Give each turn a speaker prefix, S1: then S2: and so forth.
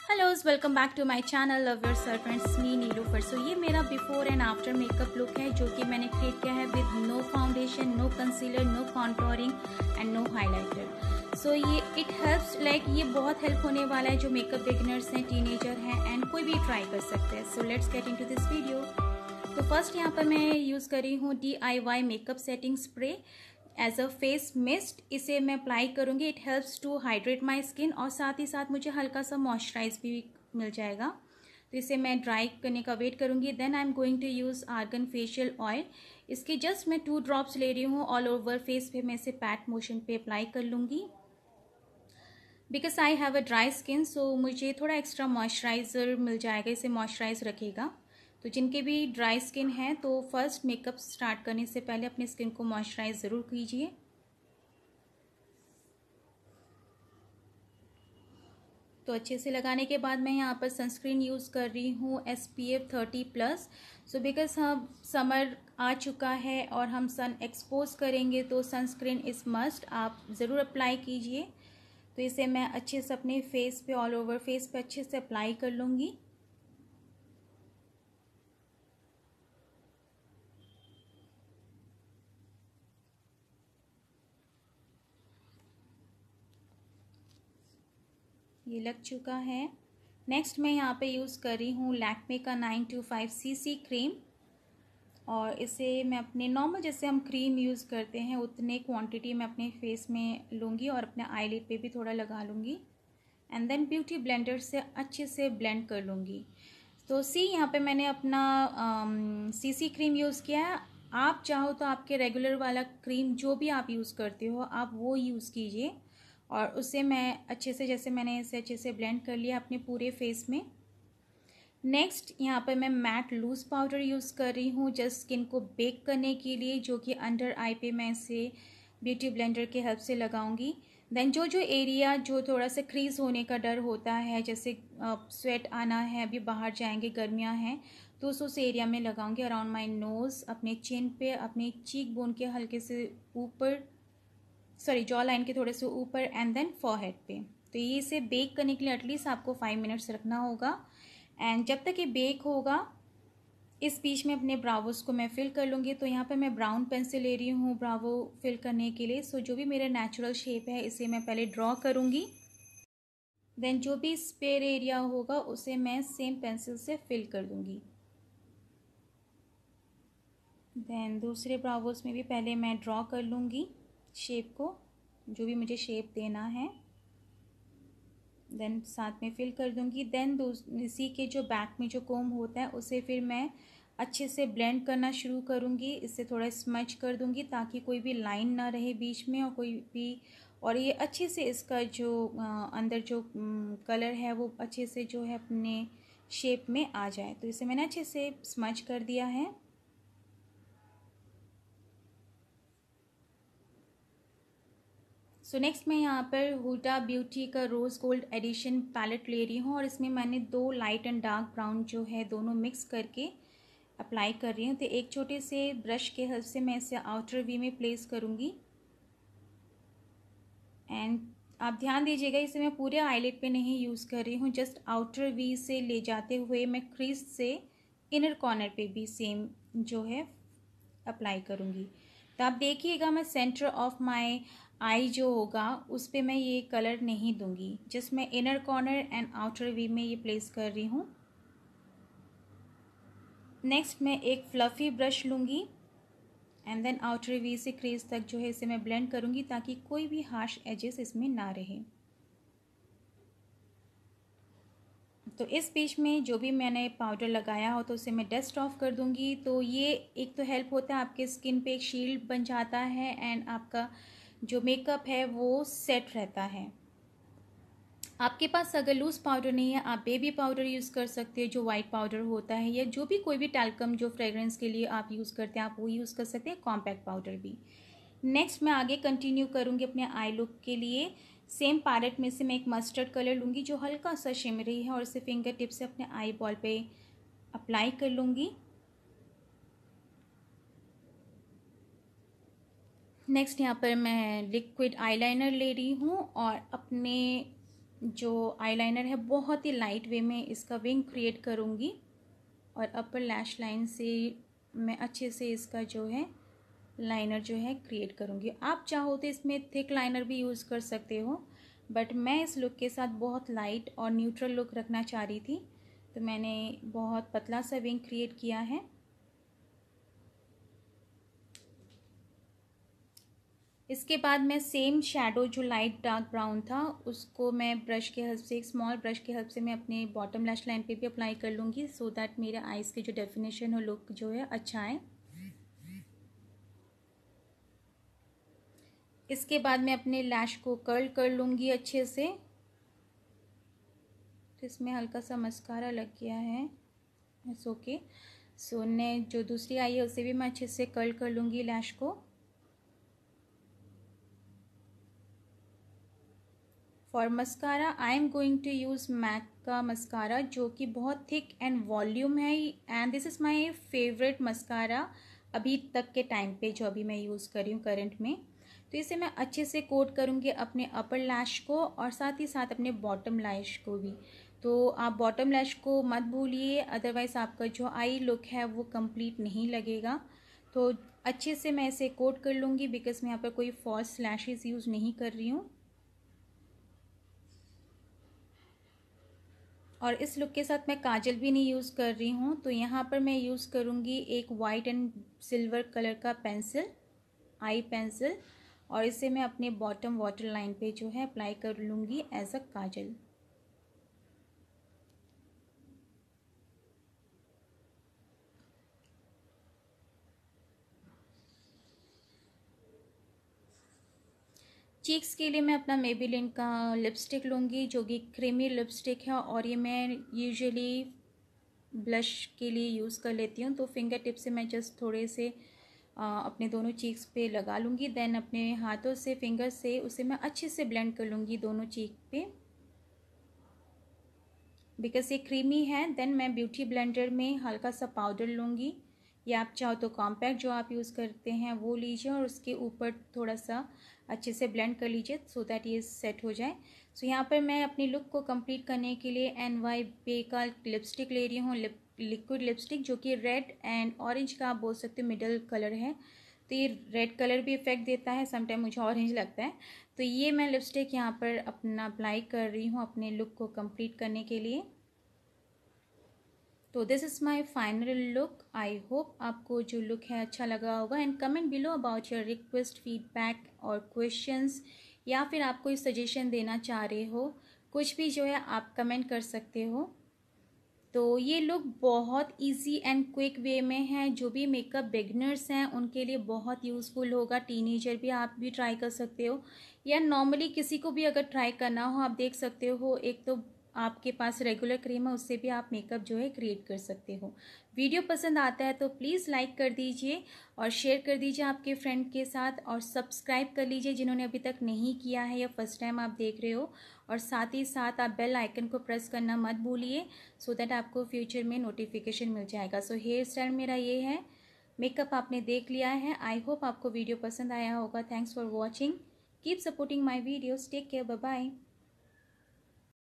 S1: Hello, welcome back to my channel love yourself friends, मी Nilufar. So ये मेरा before and after makeup look है जो कि मैंने क्रिएट किया है with no foundation, no concealer, no contouring and no highlighter. So ये इट हेल्प्स ये बहुत हेल्प होने वाला है जो मेकअप बिगिनर्स हैं, टीनेजर हैं एंड कोई भी ट्राई कर सकते हैं। So let's get into this video. तो फर्स्ट यहाँ पर मैं यूज़ कर रही हूँ DIY makeup setting spray as a face mist. इसे मैं अप्लाई करूँगी। It helps to hydrate my skin और साथ ही साथ मुझे हल्का सा मॉइस्चराइज भी मिल जाएगा। तो इसे मैं ड्राई करने का वेट करूँगी। Then I am going to use argan facial oil. इसके जस्ट मैं 2 ड्रॉप्स ले रही हूँ। ऑल ओवर फेस पे मैं इसे पैट मोशन पे अप्लाई कर लूँगी। Because I have a dry skin, so मुझे थोड़ा एक्स्ट्रा मॉइस्चराइज़र मिल जाएगा, इसे मॉइस्चराइज रखेगा। तो जिनके भी ड्राई स्किन है तो फर्स्ट मेकअप स्टार्ट करने से पहले अपनी स्किन को मॉइस्चराइज ज़रूर कीजिए। तो अच्छे से लगाने के बाद मैं यहाँ पर सनस्क्रीन यूज़ कर रही हूँ SPF 30+। सो बिकॉज हम समर आ चुका है और हम सन एक्सपोज करेंगे तो सनस्क्रीन इज़ मस्ट, आप ज़रूर अप्लाई कीजिए। तो इसे मैं अच्छे से अपने फेस पे, ऑल ओवर फेस पे अच्छे से अप्लाई कर लूँगी। ये लग चुका है। नेक्स्ट मैं यहाँ पे यूज़ कर रही हूँ लैक्मे का 925cc क्रीम और इसे मैं अपने नॉर्मल जैसे हम क्रीम यूज़ करते हैं उतने क्वांटिटी में अपने फेस में लूँगी और अपने आईलिड पे भी थोड़ा लगा लूँगी एंड देन ब्यूटी ब्लेंडर से अच्छे से ब्लेंड कर लूँगी। तो यहाँ पे मैंने अपना CC क्रीम यूज़ किया है। आप चाहो तो आपके रेगुलर वाला क्रीम जो भी आप यूज़ करते हो आप वो यूज़ कीजिए और उसे मैं अच्छे से, जैसे मैंने इसे अच्छे से ब्लेंड कर लिया अपने पूरे फेस में। नेक्स्ट यहाँ पर मैं मैट लूज़ पाउडर यूज़ कर रही हूँ जस्ट स्किन को बेक करने के लिए, जो कि अंडर आई पे मैं इसे ब्यूटी ब्लेंडर के हेल्प से लगाऊंगी। देन जो एरिया जो थोड़ा सा क्रीज होने का डर होता है, जैसे स्वेट आना है, अभी बाहर जाएंगे, गर्मियाँ हैं, तो उस एरिया में लगाऊंगी। अराउंड माई नोज़, अपने चिन पे, अपने चीक बोन के हल्के से ऊपर, जॉ लाइन के थोड़े से ऊपर एंड देन फॉरहेड पे। तो ये इसे बेक करने के लिए एटलीस्ट आपको 5 मिनट्स रखना होगा। एंड जब तक ये बेक होगा इस बीच में अपने ब्रावोस को मैं फिल कर लूँगी। तो यहाँ पे मैं ब्राउन पेंसिल ले रही हूँ ब्रावो फिल करने के लिए। सो जो भी मेरा नेचुरल शेप है इसे मैं पहले ड्रॉ करूँगी, देन जो भी स्पेयर एरिया होगा उसे मैं सेम पेंसिल से फिल कर दूँगी। देन दूसरे ब्रावोस में भी पहले मैं ड्रॉ कर लूँगी शेप को, जो भी मुझे शेप देना है, देन साथ में फिल कर दूंगी। देन इसी के जो बैक में जो कोम होता है उसे फिर मैं अच्छे से ब्लेंड करना शुरू करूंगी। इससे थोड़ा स्मच कर दूंगी ताकि कोई भी लाइन ना रहे बीच में और कोई भी, और ये अच्छे से इसका जो अंदर जो कलर है वो अच्छे से जो है अपने शेप में आ जाए। तो इसे मैंने अच्छे से स्मच कर दिया है। सो नेक्स्ट मैं यहाँ पर हुडा ब्यूटी का रोज़ गोल्ड एडिशन पैलेट ले रही हूँ और इसमें मैंने 2 लाइट एंड डार्क ब्राउन जो है दोनों मिक्स करके अप्लाई कर रही हूँ। तो एक छोटे से ब्रश के हेल्प से मैं इसे आउटर वी में प्लेस करूँगी। एंड आप ध्यान दीजिएगा इसे मैं पूरे आईलिड पे नहीं यूज़ कर रही हूँ, जस्ट आउटर वी से ले जाते हुए मैं क्रीज से इनर कॉर्नर पे भी सेम जो है अप्लाई करूँगी। तो आप देखिएगा मैं सेंटर ऑफ माई आई जो होगा उस पर मैं ये कलर नहीं दूंगी, जस्ट मैं inner corner and outer V में ये प्लेस कर रही हूँ। नेक्स्ट मैं एक फ्लफ़ी ब्रश लूँगी एंड देन आउटर वी से क्रीज तक जो है इसे मैं ब्लेंड करूँगी ताकि कोई भी हार्श एजेस इसमें ना रहे। तो इस बीच में जो भी मैंने पाउडर लगाया हो तो उसे मैं डस्ट ऑफ कर दूँगी। तो ये एक तो हेल्प होता है, आपके स्किन पे एक शील्ड बन जाता है एंड आपका जो मेकअप है वो सेट रहता है। आपके पास अगर लूज़ पाउडर नहीं है आप बेबी पाउडर यूज़ कर सकते हैं जो वाइट पाउडर होता है, या जो भी कोई भी टैल्कम जो फ्रेगरेंस के लिए आप यूज़ करते हैं आप वो यूज़ कर सकते हैं, कॉम्पैक्ट पाउडर भी। नेक्स्ट मैं आगे कंटिन्यू करूँगी अपने आई लुक के लिए। सेम पैलेट में से मैं एक मस्टर्ड कलर लूँगी जो हल्का सा शिमरी है और इसे फिंगर टिप से अपने आई बॉल पे अप्लाई कर लूँगी। नेक्स्ट यहाँ पर मैं लिक्विड आईलाइनर ले रही हूँ और अपने जो आईलाइनर है बहुत ही लाइट वे में इसका विंग क्रिएट करूँगी और अपर लैश लाइन से मैं अच्छे से इसका जो है लाइनर जो है क्रिएट करूँगी। आप चाहो तो इसमें थिक लाइनर भी यूज़ कर सकते हो, बट मैं इस लुक के साथ बहुत लाइट और न्यूट्रल लुक रखना चाह रही थी, तो मैंने बहुत पतला सा विंग क्रिएट किया है। इसके बाद मैं सेम शेडो जो लाइट डार्क ब्राउन था उसको मैं ब्रश के हेल्प से, एक स्मॉल ब्रश के हेल्प से मैं अपने बॉटम लैश लाइन पे भी अप्लाई कर लूँगी, सो दैट मेरे आईज़ की जो डेफिनेशन हो, लुक जो है अच्छा है। इसके बाद मैं अपने लैश को कर्ल कर लूँगी अच्छे से। तो इसमें हल्का सा मस्कारा लग गया है, इट्स ओके। सो ने जो दूसरी आई है उसे भी मैं अच्छे से कर्ल कर लूँगी लैश को। For mascara I am going to use MAC का मस्कारा जो कि बहुत थिक एंड वॉल्यूम है, and this is my favourite mascara अभी तक के टाइम पे जो अभी मैं यूज़ कर रही हूँ करंट में। तो इसे मैं अच्छे से कोट करूँगी अपने अपर लैश को और साथ ही साथ अपने बॉटम लैश को भी। तो आप बॉटम लैश को मत भूलिए, अदरवाइज़ आपका जो आई लुक है वो कंप्लीट नहीं लगेगा। तो अच्छे से मैं इसे कोट कर लूँगी बिकॉज मैं यहाँ पर कोई फॉल्स लैशेस यूज़ नहीं कर रही हूँ। और इस लुक के साथ मैं काजल भी नहीं यूज़ कर रही हूँ, तो यहाँ पर मैं यूज़ करूँगी एक वाइट एंड सिल्वर कलर का पेंसिल, आई पेंसिल, और इसे मैं अपने बॉटम वाटर लाइन पे जो है अप्लाई कर लूँगी एज अ काजल। चीक्स के लिए मैं अपना मेबेलिन का लिपस्टिक लूँगी जो कि क्रीमी लिपस्टिक है, और ये मैं यूजुअली ब्लश के लिए यूज़ कर लेती हूँ। तो फिंगर टिप से मैं जस्ट थोड़े से अपने दोनों चीक्स पे लगा लूँगी, देन अपने हाथों से, फिंगर से उसे मैं अच्छे से ब्लेंड कर लूँगी दोनों चीक पे, बिकॉज ये क्रीमी है। देन मैं ब्यूटी ब्लेंडर में हल्का सा पाउडर लूँगी, या आप चाहो तो कॉम्पैक्ट जो आप यूज़ करते हैं वो लीजिए और उसके ऊपर थोड़ा सा अच्छे से ब्लेंड कर लीजिए सो दैट ये सेट हो जाए। सो यहाँ पर मैं अपनी लुक को कंप्लीट करने के लिए NYBE का लिपस्टिक ले रही हूँ, लिक्विड लिपस्टिक जो कि रेड एंड ऑरेंज का आप बोल सकते हो मिडल कलर है। तो ये रेड कलर भी इफेक्ट देता है, समटाइम मुझे ऑरेंज लगता है। तो ये मैं लिपस्टिक यहाँ पर अपना अप्लाई कर रही हूँ अपने लुक को कंप्लीट करने के लिए। तो this is my final look. I hope आपको जो लुक है अच्छा लगा होगा, and comment below about your request, feedback और क्वेश्चंस, या फिर आप कोई सजेशन देना चाह रहे हो, कुछ भी जो है आप कमेंट कर सकते हो। तो ये लुक बहुत इजी एंड क्विक वे में है, जो भी मेकअप बिगनर्स हैं उनके लिए बहुत यूज़फुल होगा। टीनेजर भी आप भी ट्राई कर सकते हो, या नॉर्मली किसी को भी अगर ट्राई करना हो आप देख सकते हो। एक तो आपके पास रेगुलर क्रीम है, उससे भी आप मेकअप जो है क्रिएट कर सकते हो। वीडियो पसंद आता है तो प्लीज़ लाइक कर दीजिए और शेयर कर दीजिए आपके फ्रेंड के साथ, और सब्सक्राइब कर लीजिए जिन्होंने अभी तक नहीं किया है या फर्स्ट टाइम आप देख रहे हो, और साथ ही साथ आप बेल आइकन को प्रेस करना मत भूलिए सो दैट आपको फ्यूचर में नोटिफिकेशन मिल जाएगा। सो हेयर स्टाइल मेरा ये है, मेकअप आपने देख लिया है। आई होप आपको वीडियो पसंद आया होगा। Thanks for watching, keep supporting my videos, take care, bye bye.